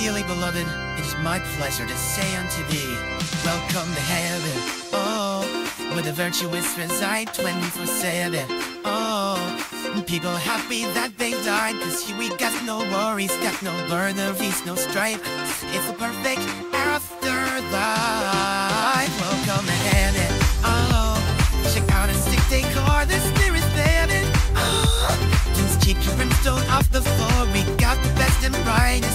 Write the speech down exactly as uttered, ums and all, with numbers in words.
dearly beloved, it is my pleasure to say unto thee, welcome to heaven, oh, where the virtuous reside twenty-four seven, oh, people happy that they died, cause here we got no worries, got no burden-fees, no strife, it's a perfect afterlife. Welcome to heaven, oh, check out a sick decor, the spirit's there, oh, just keep your brimstone off the floor, we got the best and brightest